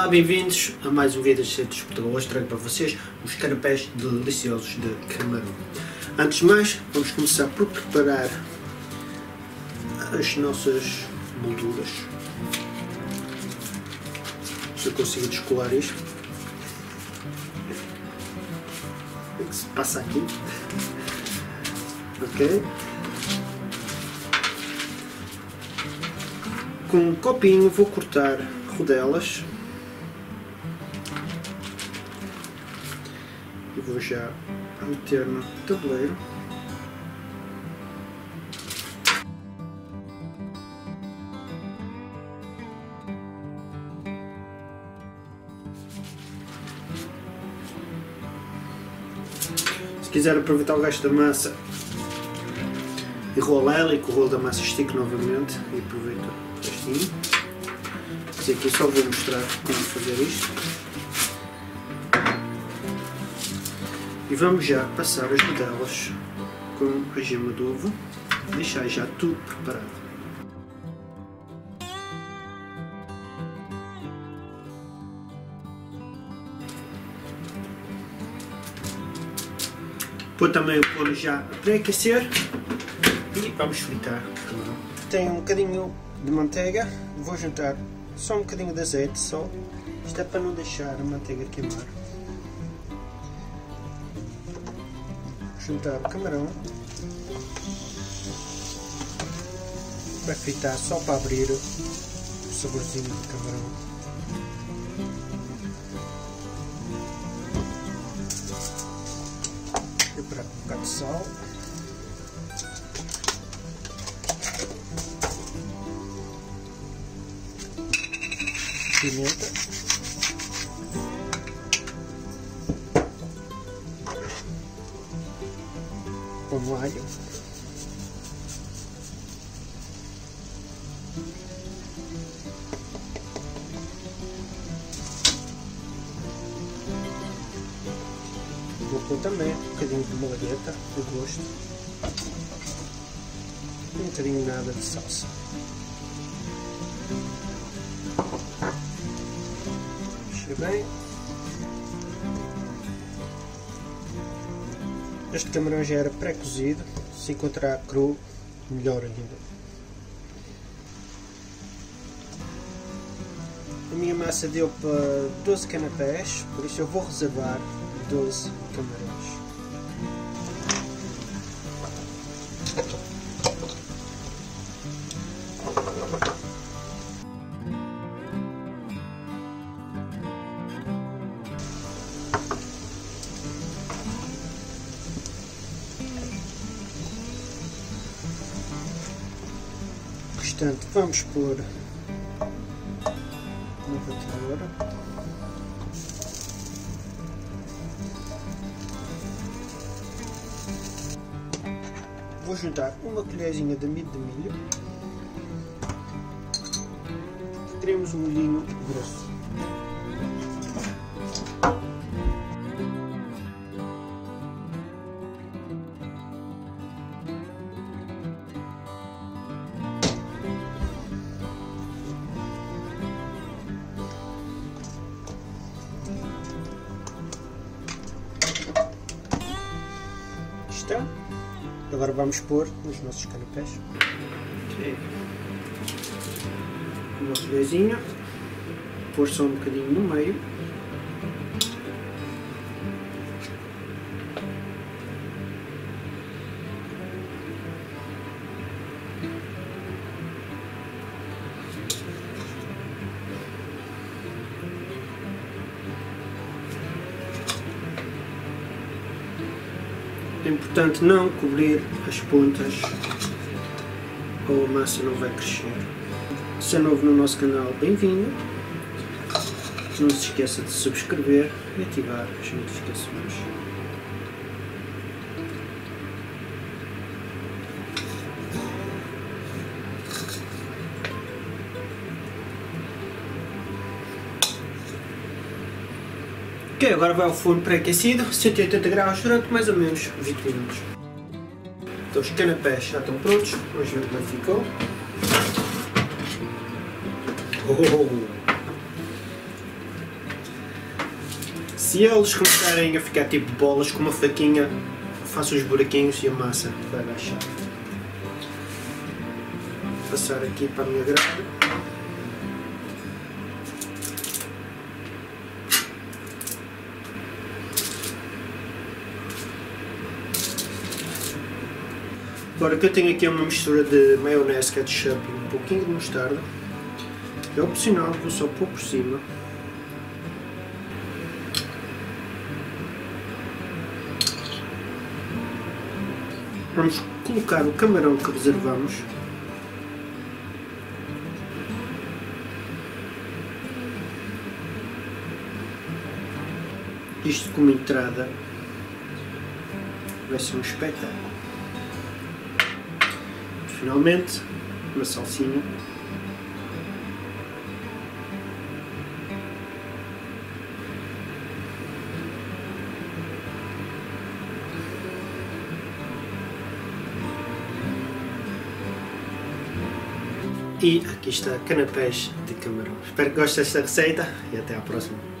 Olá, bem-vindos a mais um vídeo de Centros de Portugal. Hoje trago para vocês os canapés deliciosos de camarão. Antes de mais, vamos começar por preparar as nossas molduras. Se eu consigo descolar isto. O que se passa aqui? Ok. Com um copinho vou cortar rodelas e vou já meter no tabuleiro. Se quiser aproveitar o resto da massa, enrola ela e com o rolo da massa estique novamente e aproveita o restinho. Mas aqui só vou mostrar como fazer isto. E vamos já passar as rodelas com a gema de ovo, deixar já tudo preparado. Pôr também o forno já a pré-aquecer e vamos fritar. Tenho um bocadinho de manteiga, vou juntar só um bocadinho de azeite, só. Isto é para não deixar a manteiga queimar. Juntar o camarão, vai fritar só para abrir o saborzinho do camarão. Preparar um bocado de sal, pimenta, com alho, vou pôr também um bocadinho de malagueta, do gosto, e um bocadinho nada de salsa. Mexer bem. Este camarão já era pré-cozido, se encontrar cru, melhor ainda. A minha massa deu para 12 canapés, por isso eu vou reservar 12 camarões. Portanto, vamos pôr uma batedora. Vou juntar uma colherzinha de amido de milho. Teremos um molhinho grosso. Agora vamos pôr nos nossos canapés. Uma colherzinha, pôr só um bocadinho no meio. É importante não cobrir as pontas ou a massa não vai crescer. Se é novo no nosso canal, bem-vindo. Não se esqueça de subscrever e ativar as notificações. Ok, agora vai ao forno pré-aquecido, 180 graus durante mais ou menos 20 minutos. Então os canapés já estão prontos, vamos ver como ficou. Se eles começarem a ficar tipo bolas, com uma faquinha faço os buraquinhos e a massa vai baixar. Passar aqui para a minha grade. Agora que eu tenho aqui uma mistura de maionese, ketchup e um pouquinho de mostarda, é opcional, vou só pôr por cima. Vamos colocar o camarão que reservamos. Isto como entrada vai ser um espetáculo. Finalmente, uma salsinha. E aqui está canapés de camarão. Espero que gostes desta receita e até à próxima.